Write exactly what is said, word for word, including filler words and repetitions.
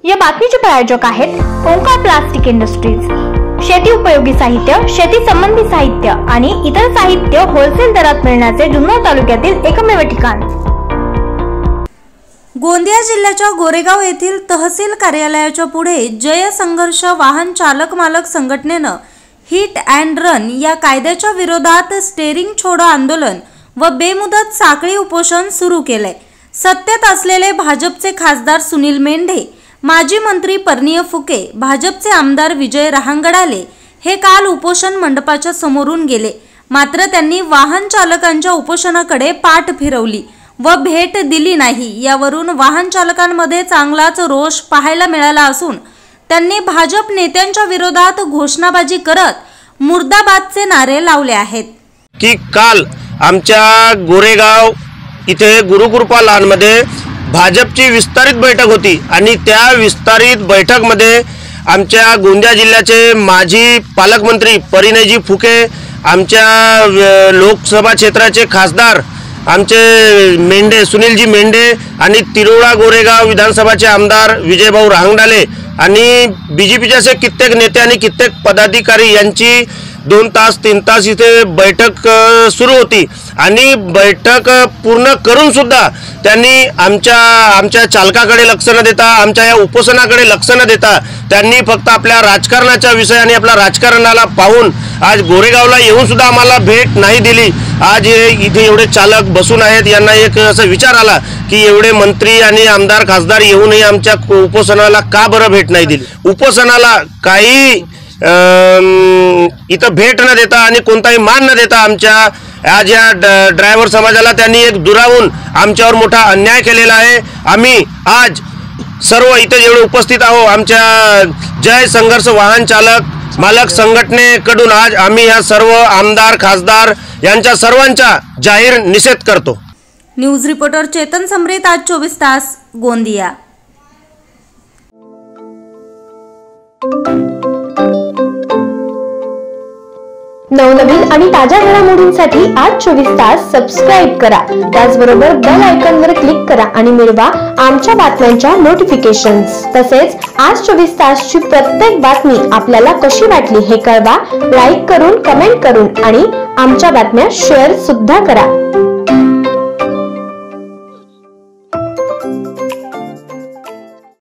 या बातमीचे प्रायोजक आहेत ओंकार प्लास्टिक इंडस्ट्रीज। शेती उपयोगी साहित्य, शेती संबंधी साहित्य आणि इतर साहित्य होलसेल दरात मिळण्याचे जुन्नर तालुक्यातील एकमेव ठिकाण। गोंदिया जिल्ह्याच्या गोरेगाव येथील तहसील कार्यालयाच्या पुढे जय संघर्ष वाहन चालक मालक संघटनेनं हिट अँड रन या कायद्याच्या विरोधात स्टेरिंग छोडो आंदोलन व बेमुदत साखळी उपोषण सुरू केले। सत्तेत असलेले भाजपचे खासदार सुनील मेंढे, माजी मंत्री परनीय फुके, भाजपचे आमदार विजय रहांगडाले हे काल उपोषण मंडपाच्या समोरून गेले। मात्र त्यांनी वाहन चालकांच्या उपोषणाकडे पाठ फिरवली व भेट दिली नाही। यावरून वाहन चालकांमध्ये चांगलाच रोष पाहायला मिळाला असून त्यांनी भाजप नेत्यांच्या विरोधात घोषणाबाजी करत मुर्दाबादचे नारे लावले आहेत। की काल आमच्या गोरेगाव इथे गुरुकृपा लॉनमध्ये भाजपची विस्तारित बैठक होती आणि त्या विस्तारित बैठकमध्ये आमच्या गोंदिया जिल्ह्याचे माजी पालकमंत्री परिणयजी फुके, आमच्या लोकसभा क्षेत्राचे खासदार आमचे मेंढे सुनीलजी मेंढे आणि तिरोळा गोरेगाव विधानसभाचे आमदार विजयभाऊ रहांगडाले आणि बीजेपीचे असे कित्येक नेते आणि कित्येक पदाधिकारी यांची दोन तास तीन तास इथे बैठक सुरू होती आणि बैठक पूर्ण करून सुद्धा त्यांनी आमच्या आमच्या चालकाकडे लक्ष न देता, आमच्या या उपोषणाकडे लक्ष न देता त्यांनी फक्त आपल्या राजकारणाचा विषय आणि आपल्या राजकारणाला पाहून आज गोरेगावला येऊन सुद्धा आम्हाला भेट नाही दिली। आज इथे एवढे चालक बसून आहेत, यांना एक असा विचार आला की एवढे मंत्री आणि आमदार खासदार येऊनही आमच्या उपोषणाला का बरं भेट नाही दिली। उपोषणाला काही इथं भेट न देता आणि कोणताही मान न देता आमच्या आज या ड्रायव्हर समाजाला त्यांनी एक दुरावून आमच्यावर मोठा अन्याय केलेला आहे। आम्ही आज सर्व इथे जेवढे उपस्थित आहोत आमच्या जय संघर्ष वाहन चालक मालक संघटनेकडून आज आम्ही या सर्व आमदार खासदार यांच्या सर्वांचा जाहीर निषेध करतो। न्यूज रिपोर्टर चेतन समरीत, आज चोवीस तास, गोंदिया। नवनवीन आणि ताज्या घडामोडींसाठी आज चोवीस तास सबस्क्राइब करा। त्याचबरोबर बेल आयकॉनवर क्लिक करा आणि मिळवा आमच्या बातम्यांच्या नोटिफिकेशन्स। तसेच आज चोवीस तासची प्रत्येक बातमी आपल्याला कशी वाटली हे कळवा, लाईक करून, कमेंट करून आणि आमच्या बातम्या शेअर सुद्धा करा।